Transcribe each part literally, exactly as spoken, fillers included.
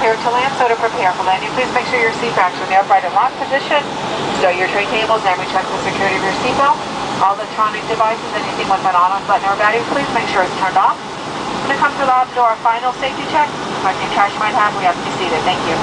clear to land, so to prepare for landing, please make sure your seat backs are in the upright and locked position. Stow your tray tables, and recheck the security of your seatbelt. All electronic devices, anything with an on-off button or battery, please make sure it's turned off. When it comes to the outdoor final safety check, like any trash you might have, we have to be seated. Thank you.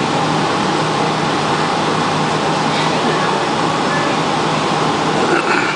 Ugh.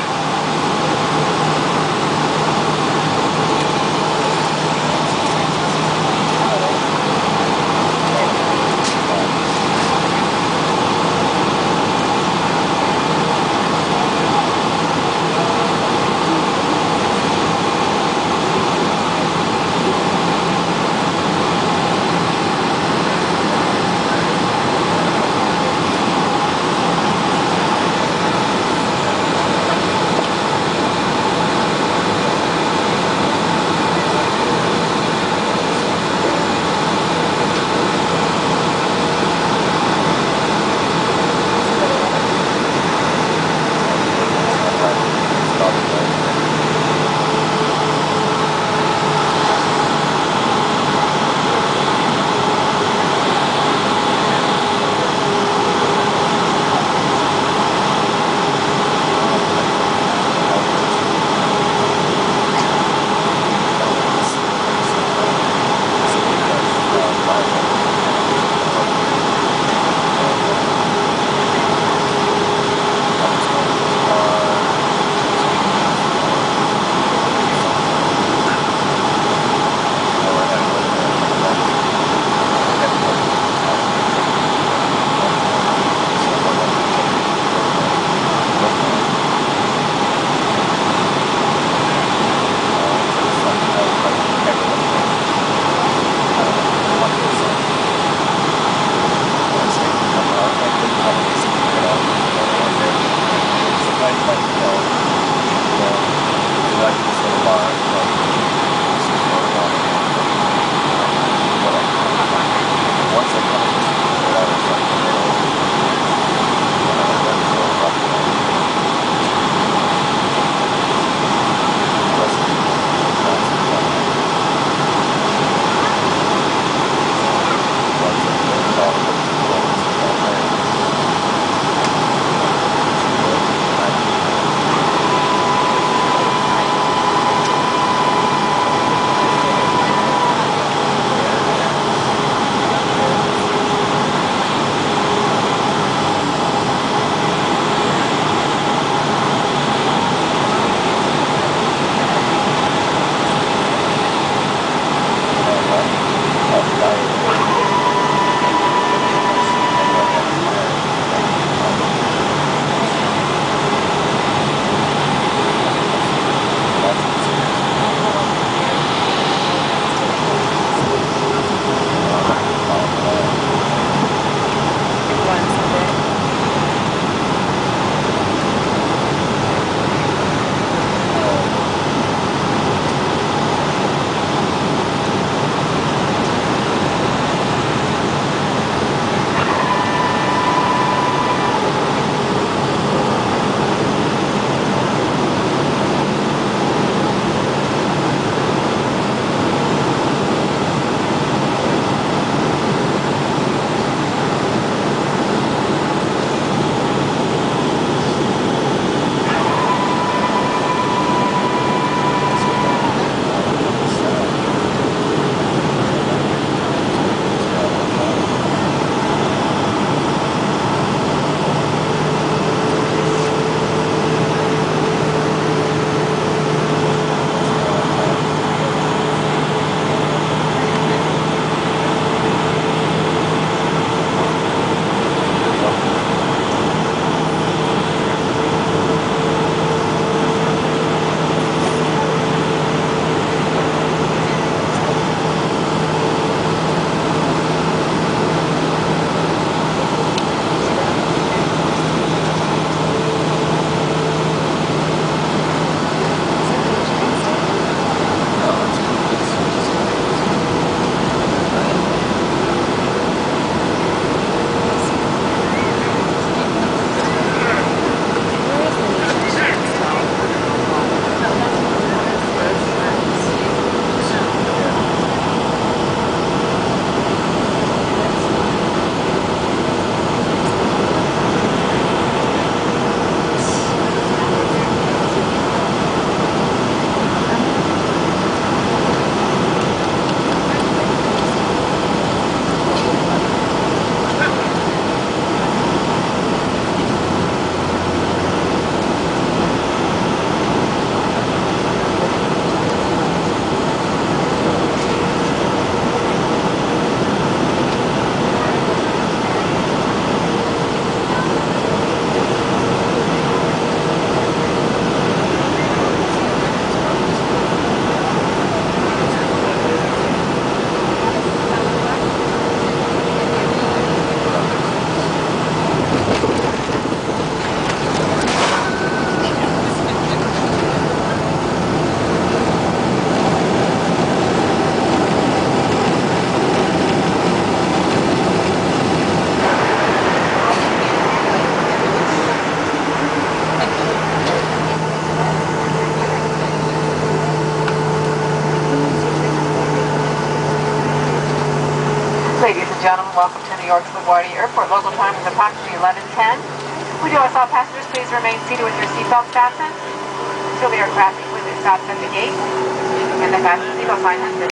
and gentlemen, welcome to New York's LaGuardia Airport. Local time is approximately eleven ten. We do ask all passengers please remain seated with your seatbelts fastened until the aircraft completely stops at the gate and the fasten seatbelt sign has been